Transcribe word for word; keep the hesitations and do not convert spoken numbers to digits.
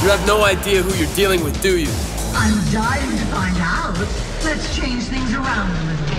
You have no idea who you're dealing with, do you? I'm dying to find out. Let's change things around a little.